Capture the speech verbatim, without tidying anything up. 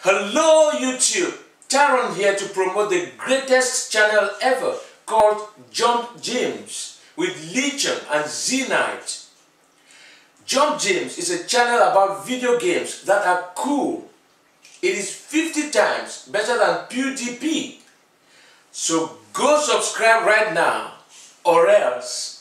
Hello YouTube, Tyrone here to promote the greatest channel ever called Gomp Grims with lithium and Zenite. Gomp Grims is a channel about video games that are cool. It is fifty times better than PewDiePie. So go subscribe right now or else.